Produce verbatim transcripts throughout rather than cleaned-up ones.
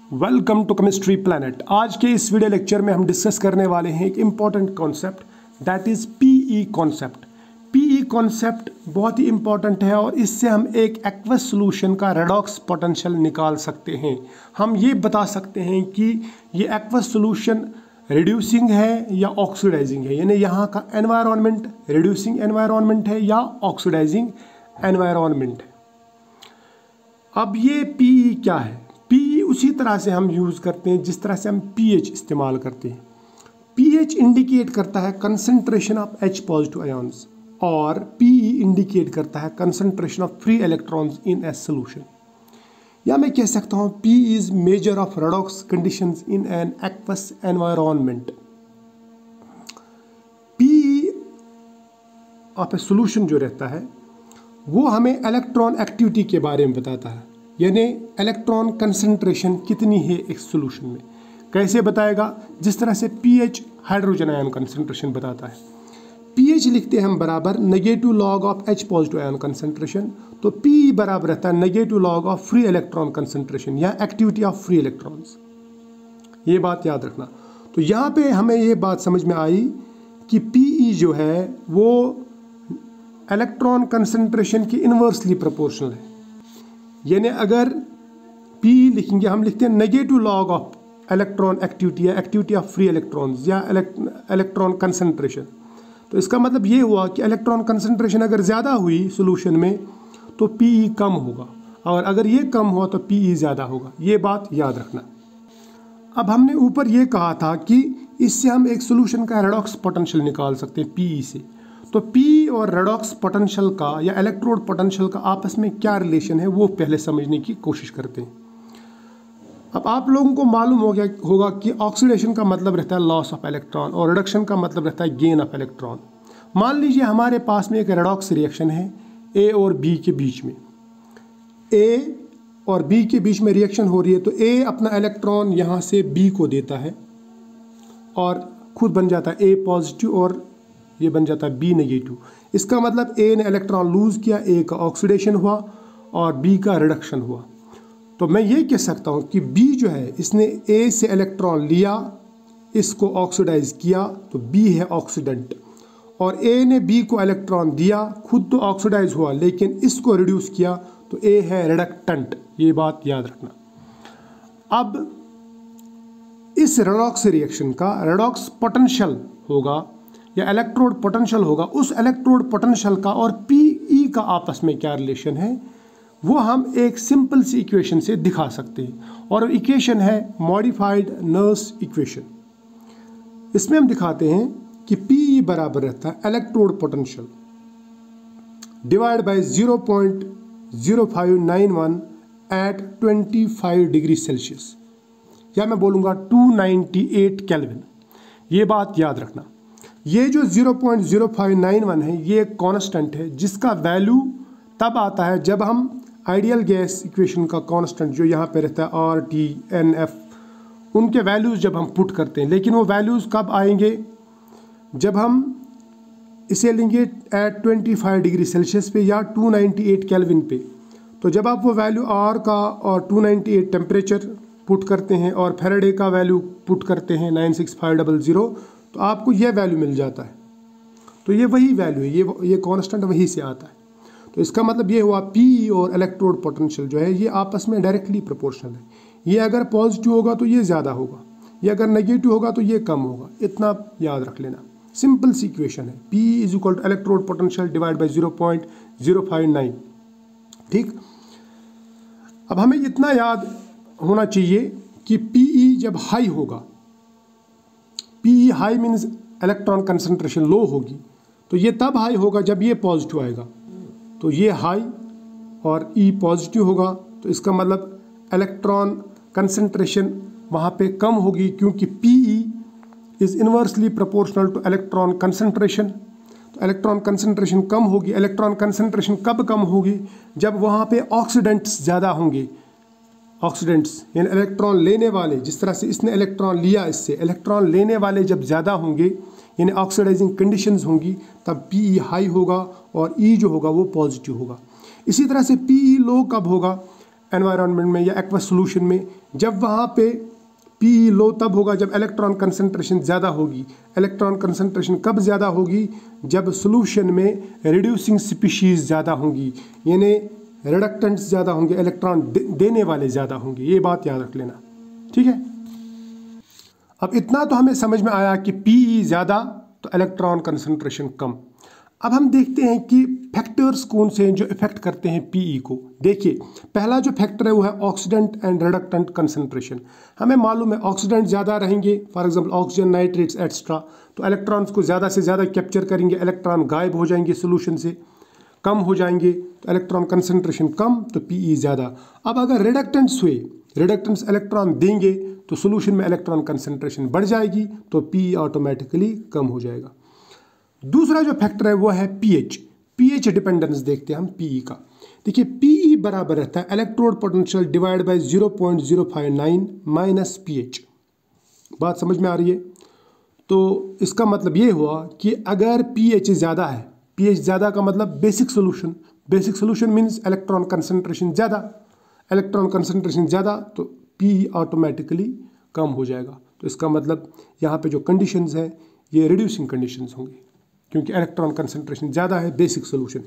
Welcome to chemistry planet. आज के इस वीडियो लेक्चर में हम डिस्कस करने वाले हैं एक important concept that is pE concept. PE concept बहुत ही इम्पॉर्टेंट है और इससे हम एक एक्वस सॉल्यूशन का रेडॉक्स पोटेंशियल निकाल सकते हैं। हम ये बता सकते हैं कि ये एक्वस सॉल्यूशन रिड्यूसिंग है या ऑक्सीडाइजिंग है, यानी यहाँ का एनवायरनमेंट रिड्यूसिंग एनवायरनमेंट है या ऑक्सीडाइजिंग एनवायरनमेंट है। अब ये पीई क्या है? पीई उसी तरह से हम यूज़ करते हैं जिस तरह से हम पीएच इस्तेमाल करते हैं। पीएच इंडिकेट करता है concentration of H positive ions और पीई इंडिकेट करता है concentration of free electrons in a solution. या मैं कह सकता हूँ P is measure of redox conditions in an aqueous environment. PE of a solution जो रहता है वो हमें इलेक्ट्रॉन एक्टिविटी के बारे में बताता है, यानी इलेक्ट्रॉन कंसंट्रेशन कितनी है एक सॉल्यूशन में। कैसे बताएगा? जिस तरह से पीएच हाइड्रोजन आयन कंसंट्रेशन बताता है। पीएच लिखते हैं हम बराबर negative log of H positive ion concentration, तो पी बराबर रहता है negative log of free electron concentration या एक्टिविटी ऑफ फ्री इलेक्ट्रॉन्स। ये बात याद रखना। तो यहाँ पे हमें ये बात समझ में आई कि पीई जो है वो इलेक्ट्रॉन कंसंट्रेशन की इन्वर्सली प्रोपोर्शनल है। यानी अगर P लिखेंगे, हम लिखते हैं negative log of electron activity या एक्टिविटी ऑफ फ्री इलेक्ट्रॉन्स या इलेक्ट्रॉन कंसंट्रेशन, तो इसका मतलब ये हुआ कि इलेक्ट्रॉन कंसंट्रेशन अगर ज़्यादा हुई सॉल्यूशन में तो Pe कम होगा, और अगर ये कम हुआ तो Pe ज़्यादा होगा। ये बात याद रखना। अब हमने ऊपर ये कहा था कि इससे हम एक सॉल्यूशन का रेडॉक्स पोटेंशियल निकाल सकते हैं Pe से। तो P और रेडॉक्स पोटेंशियल का या इलेक्ट्रोड पोटेंशियल का आपस में क्या रिलेशन है वो पहले समझने की कोशिश करते हैं। अब आप लोगों को मालूम हो गया होगा कि ऑक्सीडेशन का मतलब रहता है लॉस ऑफ इलेक्ट्रॉन और रिडक्शन का मतलब रहता है गेन ऑफ इलेक्ट्रॉन। मान लीजिए हमारे पास में एक रेडॉक्स रिएक्शन है A और B के बीच में। A और B के बीच में रिएक्शन हो रही है, तो A अपना इलेक्ट्रॉन यहाँ से B को देता है और खुद बन जाता है A पॉजिटिव और ये बन जाता है B नेगेटिव। इसका मतलब A ने इलेक्ट्रॉन लूज़ किया, A का ऑक्सीडेशन हुआ और B का रिडक्शन हुआ। तो मैं ये कह सकता हूँ कि B जो है इसने A से इलेक्ट्रॉन लिया, इसको ऑक्सीडाइज किया, तो B है ऑक्सीडेंट, और A ने B को इलेक्ट्रॉन दिया, खुद तो ऑक्सीडाइज हुआ लेकिन इसको रिड्यूस किया, तो A है रिडक्टेंट। ये बात याद रखना। अब इस रेडॉक्स रिएक्शन का रेडॉक्स पोटेंशियल होगा या इलेक्ट्रोड पोटेंशियल होगा, उस इलेक्ट्रोड पोटेंशियल का और पीई का आपस में क्या रिलेशन है वो हम एक सिंपल सी इक्वेशन से दिखा सकते हैं, और इक्वेशन है मॉडिफाइड नर्स इक्वेशन। इसमें हम दिखाते हैं कि पीई बराबर रहता है electrode potential divide by zero point zero five nine one at twenty five degree Celsius, या मैं बोलूँगा टू नाइन्टी एट केल्विन। ये बात याद रखना। ये जो zero point zero five nine one है ये एक कांस्टेंट है जिसका वैल्यू तब आता है जब हम आइडियल गैस इक्वेशन का कांस्टेंट जो यहाँ पे रहता है आर टी एन एफ, उनके वैल्यूज़ जब हम पुट करते हैं। लेकिन वो वैल्यूज़ कब आएंगे? जब हम इसे लेंगे at twenty five degree Celsius पे या टू नाइन्टी एट केल्विन पे। तो जब आप वो वैल्यू आर का और two ninety eight temperature put करते हैं और फैराडे का वैल्यू पुट करते हैं nine six five double zero, तो आपको यह वैल्यू मिल जाता है। तो ये वही वैल्यू है, ये ये कांस्टेंट वहीं से आता है। तो इसका मतलब ये हुआ पी और इलेक्ट्रोड पोटेंशियल जो है ये आपस में डायरेक्टली प्रोपोर्शनल है। ये अगर पॉजिटिव होगा तो ये ज़्यादा होगा, ये अगर नेगेटिव होगा तो ये कम होगा। इतना याद रख लेना। सिंपल सी इक्वेशन है, P is equal to electrode potential divide by zero point zero five nine. ठीक। अब हमें इतना याद होना चाहिए कि पीई जब हाई होगा, PE high means electron concentration low होगी, तो ये तब हाई होगा जब ये पॉजिटिव आएगा। तो ये हाई और ई पॉजिटिव होगा, तो इसका मतलब इलेक्ट्रॉन कंसंट्रेशन वहाँ पे कम होगी, क्योंकि PE is inversely proportional to electron concentration. तो इलेक्ट्रॉन कंसंट्रेशन कम होगी। इलेक्ट्रॉन कंसंट्रेशन कब कम होगी? जब वहाँ पे ऑक्सीडेंट्स ज़्यादा होंगे। ऑक्सीडेंट्स यानी इलेक्ट्रॉन लेने वाले, जिस तरह से इसने इलेक्ट्रॉन लिया, इससे इलेक्ट्रॉन लेने वाले जब ज़्यादा होंगे यानी ऑक्सीडाइजिंग कंडीशंस होंगी, तब पीई हाई होगा और ई जो होगा वो पॉजिटिव होगा। इसी तरह से पीई लो कब होगा? एनवायरनमेंट में या एक्वस सोल्यूशन में, जब वहाँ पे पी लो तब होगा जब इलेक्ट्रॉन कंसंट्रेशन ज़्यादा होगी। इलेक्ट्रॉन कंसंट्रेशन कब ज़्यादा होगी? जब सोल्यूशन में रिड्यूसिंग स्पीशीज़ ज़्यादा होंगी, यानी रिडक्टेंट्स ज़्यादा होंगे, इलेक्ट्रॉन दे, देने वाले ज़्यादा होंगे। ये बात याद रख लेना, ठीक है। अब इतना तो हमें समझ में आया कि पी ज़्यादा तो इलेक्ट्रॉन कंसंट्रेशन कम। अब हम देखते हैं कि फैक्टर्स कौन से हैं जो इफेक्ट करते हैं पीई को। देखिए, पहला जो फैक्टर है वो है ऑक्सीडेंट एंड रिडक्टेंट कंसंट्रेशन। हमें मालूम है ऑक्सीडेंट ज़्यादा रहेंगे, for example oxygen, nitrates extra, तो इलेक्ट्रॉन्स को ज़्यादा से ज़्यादा कैप्चर करेंगे, इलेक्ट्रॉन गायब हो जाएंगे सोल्यूशन से, कम हो जाएंगे, तो इलेक्ट्रॉन कंसंट्रेशन कम तो पीई ज़्यादा। अब अगर रिडक्टेंट्स हुए, रिडक्टेंट्स इलेक्ट्रॉन देंगे तो सोल्यूशन में इलेक्ट्रॉन कंसंट्रेशन बढ़ जाएगी, तो पीई ऑटोमेटिकली कम हो जाएगा। दूसरा जो फैक्टर है वो है पीएच। पीएच डिपेंडेंस देखते हैं हम पीई का। देखिए, पीई बराबर रहता है electrode potential divide by zero point zero five nine minus pH. बात समझ में आ रही है? तो इसका मतलब ये हुआ कि अगर पीएच ज़्यादा है, पीएच ज़्यादा का मतलब basic solution, basic solution means electron concentration ज़्यादा, इलेक्ट्रॉन कंसंट्रेशन ज़्यादा तो पीई ऑटोमेटिकली कम हो जाएगा। तो इसका मतलब यहाँ पे जो कंडीशंस हैं ये रिड्यूसिंग कंडीशंस होंगी, क्योंकि इलेक्ट्रॉन कंसंट्रेशन ज़्यादा है बेसिक सोल्यूशन।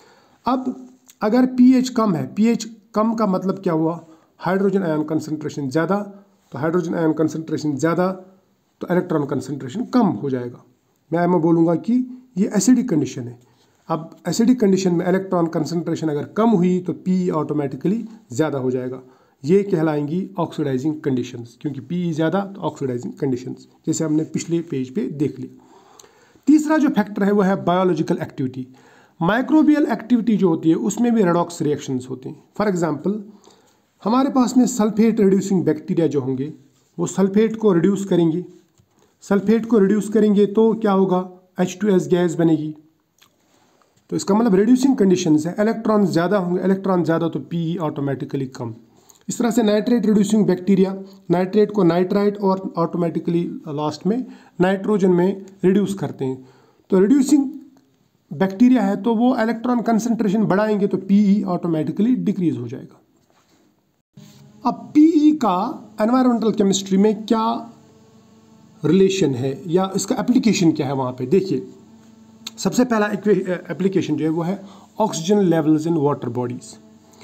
अब अगर पीएच कम है, पीएच कम का मतलब क्या हुआ? हाइड्रोजन आयन कंसंट्रेशन ज़्यादा, तो हाइड्रोजन आयन कंसंट्रेशन ज़्यादा तो इलेक्ट्रॉन कंसंट्रेशन कम हो जाएगा। मैं मैं बोलूँगा कि ये एसिडिक कंडीशन है। अब एसिडिक कंडीशन में इलेक्ट्रॉन कंसंट्रेशन अगर कम हुई तो पीई ऑटोमेटिकली ज़्यादा हो जाएगा। ये कहलाएंगी ऑक्सीडाइजिंग कंडीशंस, क्योंकि पीई ज़्यादा तो ऑक्सीडाइजिंग कंडीशंस, जैसे हमने पिछले पेज पे देख लिया। तीसरा जो फैक्टर है वो है बायोलॉजिकल एक्टिविटी। माइक्रोबियल एक्टिविटी जो होती है उसमें भी रेडॉक्स रिएक्शंस होते हैं। फॉर एग्जांपल, हमारे पास में सल्फेट रिड्यूसिंग बैक्टीरिया जो होंगे वो सल्फेट को रिड्यूस करेंगे, सल्फेट को रिड्यूस करेंगे तो क्या होगा? एच टू एस गैस बनेगी। तो इसका मतलब रिड्यूसिंग कंडीशंस है, इलेक्ट्रॉन ज़्यादा होंगे, इलेक्ट्रॉन ज़्यादा तो पीई ऑटोमेटिकली कम। इस तरह से नाइट्रेट रिड्यूसिंग बैक्टीरिया, नाइट्रेट को नाइट्राइट और ऑटोमेटिकली लास्ट में नाइट्रोजन में रिड्यूस करते हैं। तो रिड्यूसिंग बैक्टीरिया है तो वो इलेक्ट्रॉन कंसंट्रेशन बढ़ाएंगे तो पीई ऑटोमेटिकली डिक्रीज हो जाएगा। अब पीई का एनवायरमेंटल केमिस्ट्री में क्या रिलेशन है या इसका एप्लीकेशन क्या है? वहाँ पे देखिए, सबसे पहला एप्लीकेशन जो है वो है oxygen levels in water bodies.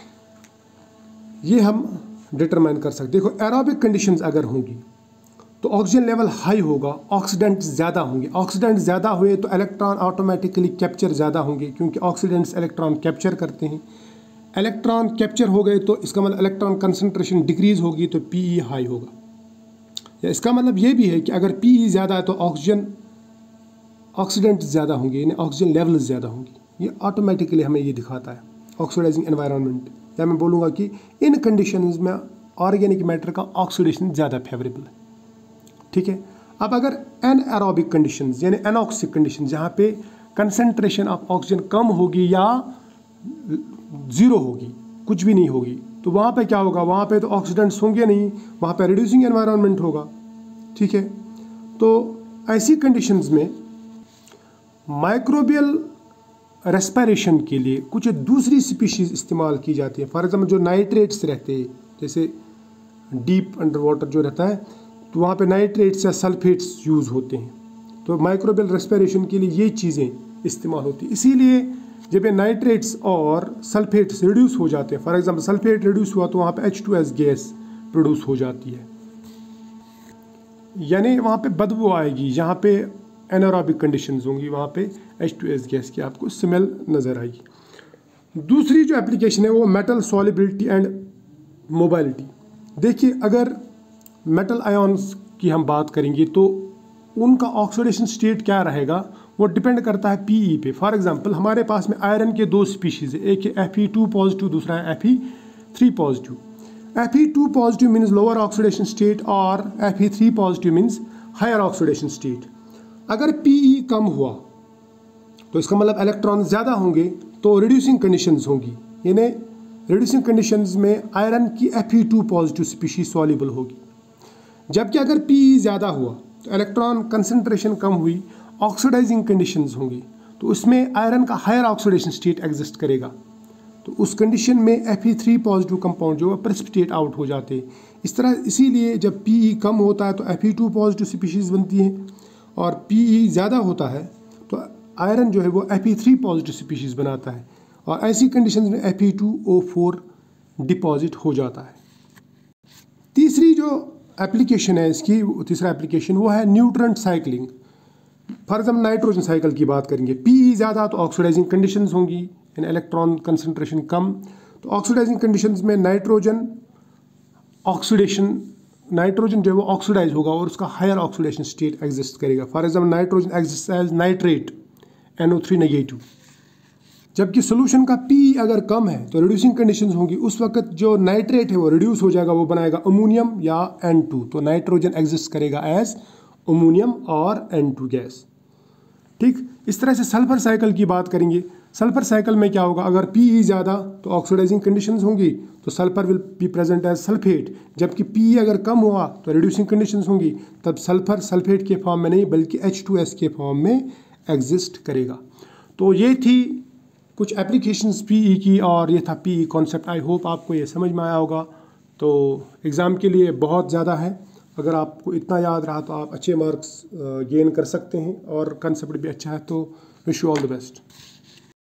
ये हम डिटरमाइन कर सकते। देखो, एरोबिक कंडीशंस अगर होंगी तो ऑक्सीजन लेवल हाई होगा, ऑक्सीडेंट्स ज़्यादा होंगे। ऑक्सीडेंट्स ज़्यादा हुए तो इलेक्ट्रॉन ऑटोमेटिकली कैप्चर ज़्यादा होंगे, क्योंकि ऑक्सीडेंट्स इलेक्ट्रॉन कैप्चर करते हैं। इलेक्ट्रॉन कैप्चर हो गए तो इसका मतलब इलेक्ट्रॉन कंसंट्रेशन डिक्रीज होगी तो पीई हाई होगा। या इसका मतलब ये भी है कि अगर पीई ज़्यादा है तो ऑक्सीजन ऑक्सीडेंट्स ज़्यादा होंगे, यानी ऑक्सीजन लेवल्स ज़्यादा होंगी। ये ऑटोमेटिकली हमें ये दिखाता है ऑक्सीडाइजिंग एनवायरनमेंट। या मैं बोलूँगा कि इन कंडीशंस में ऑर्गेनिक मैटर का ऑक्सीडेशन ज़्यादा फेवरेबल है, ठीक है। अब अगर एन एरोबिक कंडीशंस यानी एनॉक्सिक कंडीशन, जहाँ पे कंसंट्रेशन ऑफ ऑक्सीजन कम होगी या ज़ीरो होगी, कुछ भी नहीं होगी, तो वहाँ पे क्या होगा? वहाँ पे तो ऑक्सीडेंट्स होंगे नहीं, वहाँ पे रिड्यूसिंग एनवायरनमेंट होगा, ठीक है। तो ऐसी कंडीशंस में माइक्रोबियल रेस्पिरेशन के लिए कुछ दूसरी स्पीशीज़ इस्तेमाल की जाती है। फॉर एग्जाम्पल, जो नाइट्रेट्स रहते हैं, जैसे डीप अंडर वाटर जो रहता है तो वहाँ पे नाइट्रेट्स या सल्फेट्स यूज़ होते हैं। तो माइक्रोबियल रेस्पिरेशन के लिए ये चीज़ें इस्तेमाल होती है। इसीलिए जब ये नाइट्रेट्स और सल्फेट्स रिड्यूस हो जाते हैं, फॉर एग्जाम्पल सल्फेट रिड्यूस हुआ तो वहाँ पे H two S gas produce हो जाती है, यानी वहाँ पे बदबू आएगी। जहाँ पे एनारोबिक कंडीशंस होंगी वहाँ पे एच टू एस गैस की आपको स्मेल नज़र आएगी। दूसरी जो एप्लीकेशन है वो मेटल सॉल्युबिलिटी एंड मोबाइलिटी। देखिए, अगर मेटल आयन्स की हम बात करेंगे तो उनका ऑक्सीडेशन स्टेट क्या रहेगा, वो डिपेंड करता है पीई पे। फॉर एग्जांपल, हमारे पास में आयरन के दो स्पीशीज़ है, एक है एफ ई टू पॉजिटिव, दूसरा है F E three positive. F E two positive means lower oxidation state और F E three positive means higher oxidation state. अगर पीई कम हुआ तो इसका मतलब इलेक्ट्रॉन ज़्यादा होंगे तो रिड्यूसिंग कंडीशंस होंगी, यानी रिड्यूसिंग कंडीशंस में आयरन की F E two positive species soluble होगी। जबकि अगर पीई ज़्यादा हुआ तो इलेक्ट्रॉन कंसंट्रेशन कम हुई, ऑक्सीडाइजिंग कंडीशंस होंगी, तो उसमें आयरन का हायर ऑक्सीडेशन स्टेट एग्जिस्ट करेगा। तो उस कंडीशन में F E three positive compound जो है प्रेसिपिटेट आउट हो जाते हैं। इस तरह इसीलिए जब पी ई कम होता है तो F E two positive species बनती हैं, और पी ई ज़्यादा होता है तो आयरन जो है वो F E three positive species बनाता है, और ऐसी कंडीशन में F E two O four deposit हो जाता है। तीसरी जो एप्लीकेशन है इसकी, तीसरा एप्लीकेशन वो है nutrient cycling. For example nitrogen cycle की बात करेंगे, पीई ज़्यादा तो ऑक्सीडाइजिंग कंडीशंस होंगी, यानी इलेक्ट्रॉन कंसंट्रेशन कम, तो ऑक्सीडाइजिंग कंडीशंस में नाइट्रोजन ऑक्सीडेशन नाइट्रोजन जो है वो ऑक्सीडाइज होगा और उसका हायर ऑक्सीडेशन स्टेट एग्जिस्ट करेगा। For example nitrogen exist as nitrate N O three negative. जबकि सोल्यूशन का पी अगर कम है तो रिड्यूसिंग कंडीशंस होंगी, उस वक्त जो नाइट्रेट है वो रिड्यूस हो जाएगा, वो बनाएगा अमोनियम या एन टू, तो नाइट्रोजन एग्जिस्ट करेगा एज अमोनियम और एन टू गैस। ठीक इस तरह से सल्फर साइकिल की बात करेंगे, सल्फर साइकिल में क्या होगा, अगर पी ज़्यादा तो ऑक्सीडाइजिंग कंडीशंस होंगी तो sulphur will be present as sulphate, जबकि पी अगर कम हुआ तो रिड्यूसिंग कंडीशंस होंगी, तब सल्फर सल्फेट के फॉर्म में नहीं बल्कि एच टू एस के फॉर्म में एग्जिस्ट करेगा। तो ये थी कुछ एप्लीकेशंस पीई की, और ये था पीई कॉन्सेप्ट। आई होप आपको ये समझ में आया होगा। तो एग्ज़ाम के लिए बहुत ज़्यादा है, अगर आपको इतना याद रहा तो आप अच्छे मार्क्स गेन कर सकते हैं, और कंसेप्ट भी अच्छा है। तो wish you all the best.